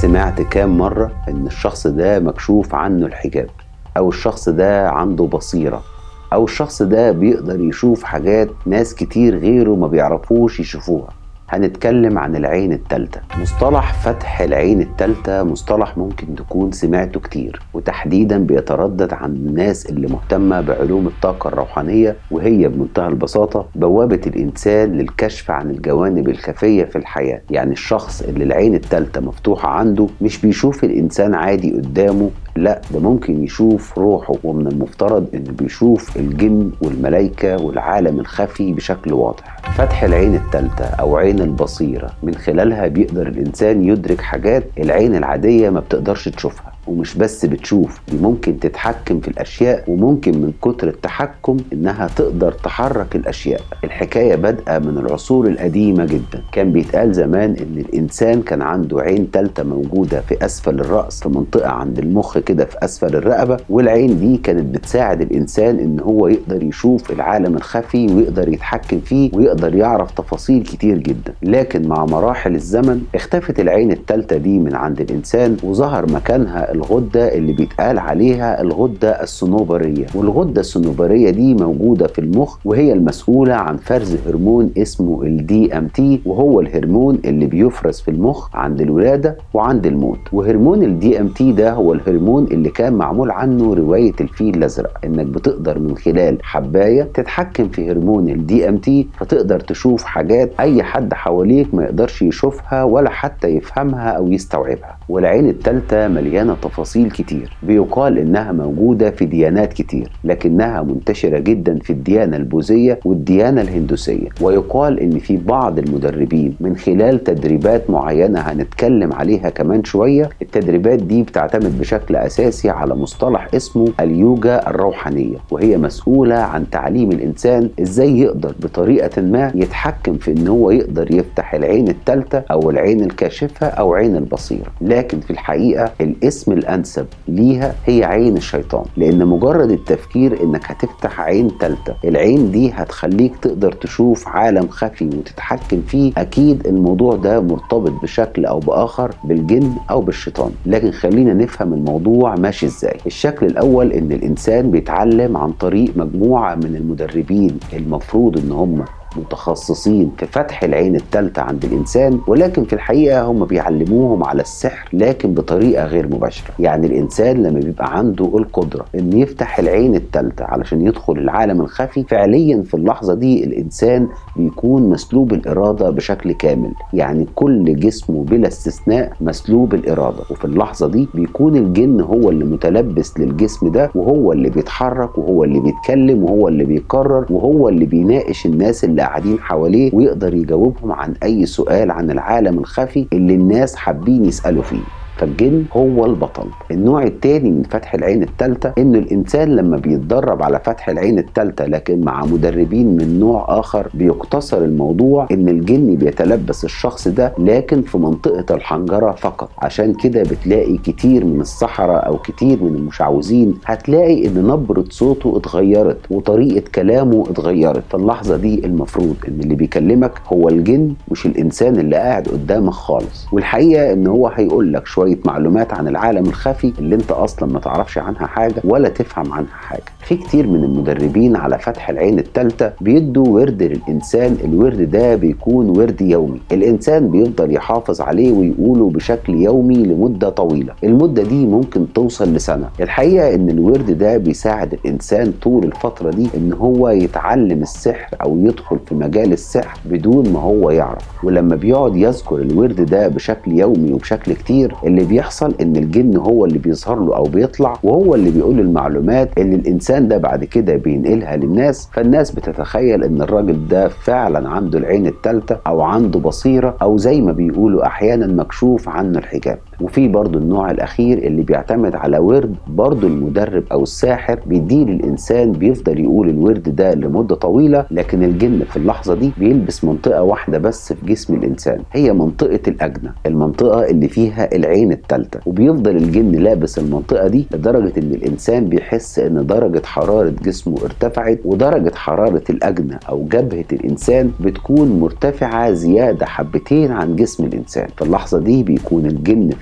سمعت كام مرة إن الشخص ده مكشوف عنه الحجاب، أو الشخص ده عنده بصيرة، أو الشخص ده بيقدر يشوف حاجات ناس كتير غيره ما بيعرفوش يشوفوها؟ هنتكلم عن العين التالتة. مصطلح فتح العين التالتة مصطلح ممكن تكون سمعته كتير، وتحديدا بيتردد عن الناس اللي مهتمة بعلوم الطاقة الروحانية، وهي بمنتهى البساطة بوابة الإنسان للكشف عن الجوانب الخفية في الحياة. يعني الشخص اللي العين التالتة مفتوحة عنده مش بيشوف الإنسان عادي قدامه، لا، ده ممكن يشوف روحه، ومن المفترض انه بيشوف الجن والملائكة والعالم الخفي بشكل واضح. فتح العين التالتة او عين البصيرة من خلالها بيقدر الانسان يدرك حاجات العين العادية ما بتقدرش تشوفها، ومش بس بتشوف، دي ممكن تتحكم في الاشياء، وممكن من كتر التحكم انها تقدر تحرك الاشياء. الحكاية بادئة من العصور القديمة جدا. كان بيتقال زمان ان الانسان كان عنده عين تالتة موجودة في اسفل الرأس، في منطقة عند المخ كده في اسفل الرقبة، والعين دي كانت بتساعد الانسان ان هو يقدر يشوف العالم الخفي ويقدر يتحكم فيه ويقدر يعرف تفاصيل كتير جدا. لكن مع مراحل الزمن اختفت العين التالتة دي من عند الانسان، وظهر مكانها الغدة اللي بيتقال عليها الغدة الصنوبرية. والغدة الصنوبرية دي موجودة في المخ، وهي المسؤولة عن فرز هرمون اسمه DMT، وهو الهرمون اللي بيفرز في المخ عند الولادة وعند الموت. وهرمون DMT ده هو الهرمون اللي كان معمول عنه رواية الفيل الأزرق، انك بتقدر من خلال حباية تتحكم في هرمون DMT، فتقدر تشوف حاجات اي حد حواليك ما يقدرش يشوفها ولا حتى يفهمها او يستوعبها. والعين التالتة مليانة تفاصيل كتير، بيقال انها موجودة في ديانات كتير، لكنها منتشرة جدا في الديانة البوذية والديانة الهندوسية. ويقال ان في بعض المدربين من خلال تدريبات معينة هنتكلم عليها كمان شوية، التدريبات دي بتعتمد بشكل اساسي على مصطلح اسمه اليوجا الروحانية، وهي مسؤولة عن تعليم الانسان ازاي يقدر بطريقة ما يتحكم في ان هو يقدر يفتح العين التالتة او العين الكاشفة او عين البصيرة. لكن في الحقيقة الاسم الأنسب ليها هي عين الشيطان، لأن مجرد التفكير إنك هتفتح عين تالتة، العين دي هتخليك تقدر تشوف عالم خفي وتتحكم فيه. أكيد الموضوع ده مرتبط بشكل أو بآخر بالجن أو بالشيطان، لكن خلينا نفهم الموضوع ماشي إزاي. الشكل الأول إن الإنسان بيتعلم عن طريق مجموعة من المدربين، المفروض إن هم متخصصين في فتح العين التالتة عند الإنسان، ولكن في الحقيقة هم بيعلموهم على السحر لكن بطريقة غير مباشرة. يعني الإنسان لما بيبقى عنده القدرة إن يفتح العين التالتة علشان يدخل العالم الخفي، فعليا في اللحظة دي الإنسان بيكون مسلوب الإرادة بشكل كامل، يعني كل جسمه بلا استثناء مسلوب الإرادة. وفي اللحظة دي بيكون الجن هو اللي متلبس للجسم ده، وهو اللي بيتحرك وهو اللي بيتكلم وهو اللي بيقرر وهو اللي بيناقش الناس اللي قاعدين حواليه، ويقدر يجاوبهم عن أي سؤال عن العالم الخفي اللي الناس حابين يسألوا فيه. فالجن هو البطل. النوع التاني من فتح العين التالتة انه الانسان لما بيتدرب على فتح العين التالتة لكن مع مدربين من نوع اخر، بيقتصر الموضوع ان الجن بيتلبس الشخص ده لكن في منطقة الحنجرة فقط. عشان كده بتلاقي كتير من السحرة او كتير من المشعوذين هتلاقي ان نبرة صوته اتغيرت وطريقة كلامه اتغيرت. في اللحظة دي المفروض ان اللي بيكلمك هو الجن مش الانسان اللي قاعد قدامك خالص. والحقيقة ان هو هيقول لك شوية معلومات عن العالم الخفي اللي انت اصلا ما تعرفش عنها حاجة ولا تفهم عنها حاجة. في كتير من المدربين على فتح العين التالتة بيدوا ورد للإنسان. الورد ده بيكون ورد يومي، الإنسان بيفضل يحافظ عليه ويقوله بشكل يومي لمدة طويلة. المدة دي ممكن توصل لسنة. الحقيقة إن الورد ده بيساعد الإنسان طول الفترة دي إن هو يتعلم السحر أو يدخل في مجال السحر بدون ما هو يعرف. ولما بيقعد يذكر الورد ده بشكل يومي وبشكل كتير، اللي بيحصل إن الجن هو اللي بيظهر له أو بيطلع، وهو اللي بيقول المعلومات اللي الإنسان ده بعد كده بينقلها للناس. فالناس بتتخيل ان الراجل ده فعلا عنده العين التالتة او عنده بصيرة، او زي ما بيقولوا احيانا مكشوف عنه الحجاب. وفي برضو النوع الاخير اللي بيعتمد على ورد، برضو المدرب او الساحر بيديه للانسان، بيفضل يقول الورد ده لمدة طويلة، لكن الجن في اللحظة دي بيلبس منطقة واحدة بس في جسم الانسان، هي منطقة الاجنة، المنطقة اللي فيها العين التالتة. وبيفضل الجن لابس المنطقة دي لدرجة ان الانسان بيحس ان درجة حرارة جسمه ارتفعت، ودرجة حرارة الأجنة أو جبهة الإنسان بتكون مرتفعة زيادة حبتين عن جسم الإنسان. في اللحظة دي بيكون الجن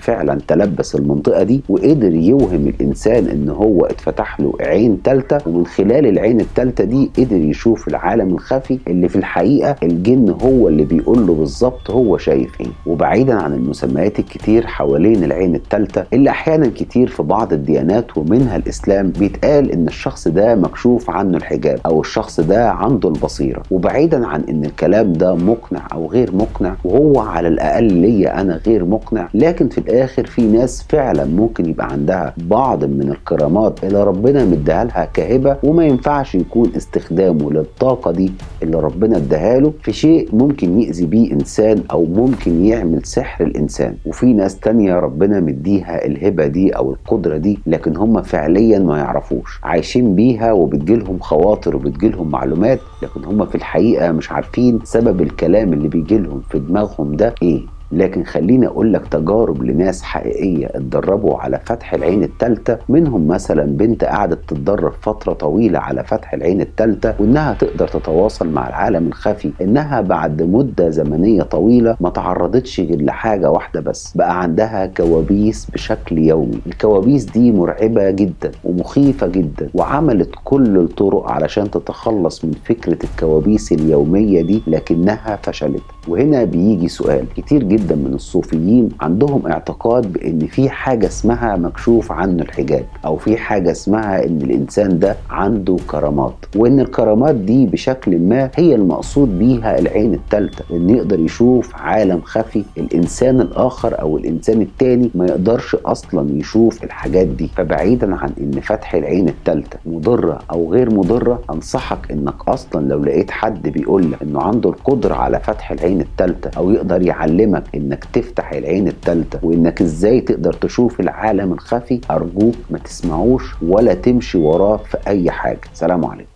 فعلا تلبس المنطقة دي وقدر يوهم الإنسان إن هو اتفتح له عين تالتة، ومن خلال العين التالتة دي قدر يشوف العالم الخفي اللي في الحقيقة الجن هو اللي بيقول له بالظبط هو شايف ايه. وبعيدا عن المسميات الكتير حوالين العين التالتة اللي أحيانا كتير في بعض الديانات ومنها الإسلام بيتقال إن الشخص ده مكشوف عنه الحجاب أو الشخص ده عنده البصيرة، وبعيدا عن إن الكلام ده مقنع أو غير مقنع، وهو على الأقل ليا أنا غير مقنع، لكن في الآخر في ناس فعلا ممكن يبقى عندها بعض من الكرامات اللي ربنا مديها لها كهبة، وما ينفعش يكون استخدامه للطاقة دي اللي ربنا اداها له في شيء ممكن يأذي بيه إنسان أو ممكن يعمل سحر الإنسان. وفي ناس تانية ربنا مديها الهبة دي أو القدرة دي لكن هم فعليا ما يعرفوش، عايشين بيها وبتجيلهم خواطر وبتجيلهم معلومات، لكن هم في الحقيقة مش عارفين سبب الكلام اللي بيجيلهم في دماغهم ده إيه. لكن خليني اقول لك تجارب لناس حقيقيه اتدربوا على فتح العين الثالثه، منهم مثلا بنت قعدت تتدرب فتره طويله على فتح العين الثالثه وانها تقدر تتواصل مع العالم الخفي، انها بعد مده زمنيه طويله ما تعرضتش غير لحاجه واحده بس، بقى عندها كوابيس بشكل يومي. الكوابيس دي مرعبه جدا ومخيفه جدا، وعملت كل الطرق علشان تتخلص من فكره الكوابيس اليوميه دي لكنها فشلت. وهنا بيجي سؤال، كتير جدا من الصوفيين عندهم اعتقاد بان في حاجة اسمها مكشوف عنه الحجاب، او في حاجة اسمها ان الانسان ده عنده كرامات، وان الكرامات دي بشكل ما هي المقصود بيها العين الثالثة، ان يقدر يشوف عالم خفي الانسان الاخر او الانسان التاني ما يقدرش اصلا يشوف الحاجات دي. فبعيدا عن ان فتح العين الثالثة مضرة او غير مضرة، انصحك انك اصلا لو لقيت حد بيقول لك انه عنده القدرة على فتح العين الثالثة او يقدر يعلمك انك تفتح العين الثالثة وانك ازاي تقدر تشوف العالم الخفي، ارجوك ما تسمعوش ولا تمشي وراه في اي حاجة. سلام عليكم.